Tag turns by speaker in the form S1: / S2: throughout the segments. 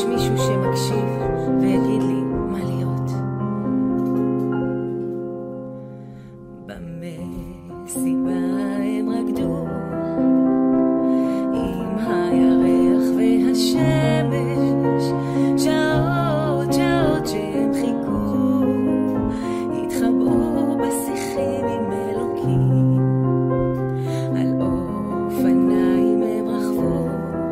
S1: שיש מישהו שמקשיב ויגיד לי מה להיות. במסיבה הם רקדו עם הירח והשמש, שעות שעות שהם חיכו, התחבאו בשיחים עם אלוקים, על אופניים הם רכבו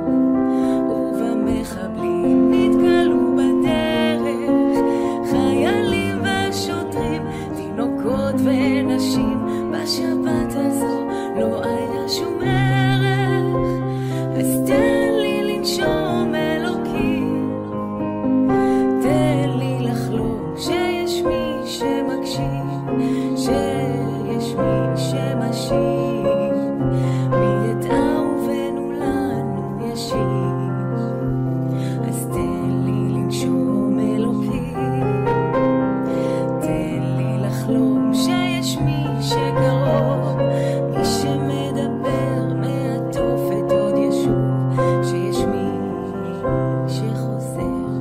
S1: ובמחבלים נתקלו בדרך, חיילים ושוטרים, תינוקות ונשים. בשבת הזו לא היה שום ערך, אז תן לי לנשום אלוקים, תן לי לחלום שיש מי שמקשיב, שיש מי שמשיב, מי ידע ובנו לנו ישיב. אז תן לי לנשום אלוקים, תן לי לחלום שיש מי שקרוב, מי שמדבר מהתופת עוד ישוב, שיש מי שחוזר.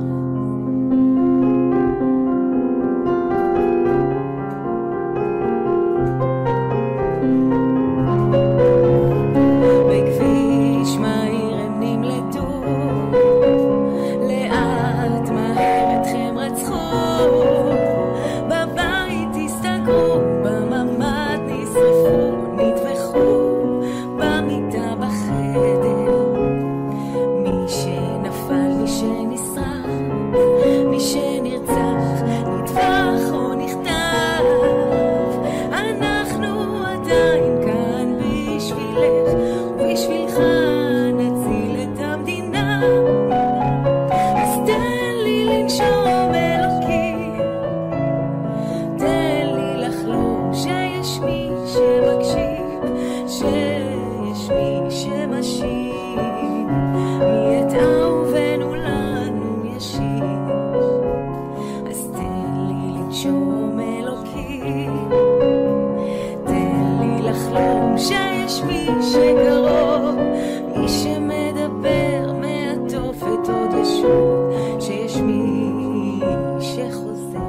S1: בכביש מהיר הם נמלטו, לאט מהר אתכם רצחו, בבית הסתגרו, בממ"ד נשרפו, נטבחו, במיטה בחדר. מי שנפל, מי שנשרף, מי שנרצח, נטבח או נחטף, אנחנו עדיין כאן בשבילך ובשבילך נציל את המדינה. אז תן לי לנשום אלוקים, תן לי לחלום שיש מי שמקשיב, שיש מי שמשיב, מי ידע ובנו לנו ישיב. אז תן לי לנשום אלוקים, תן לי לחלום שיש מי שקרוב, מי שמדבר מהתופת עוד ישוב, שיש מי שחוזר.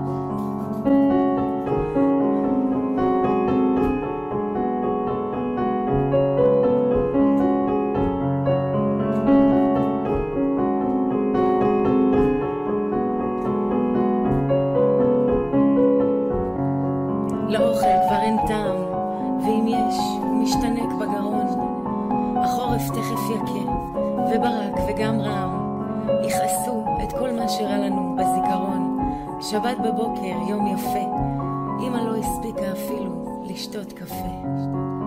S1: לאוכל כבר אין טעם, ואם יש, הוא משתנק בגרון. החורף תכף יכה, וברק וגם רעם יכעסו את כל מה שרע לנו בזיכרון. שבת בבוקר, יום יפה, אמא לא הספיקה אפילו לשתות קפה.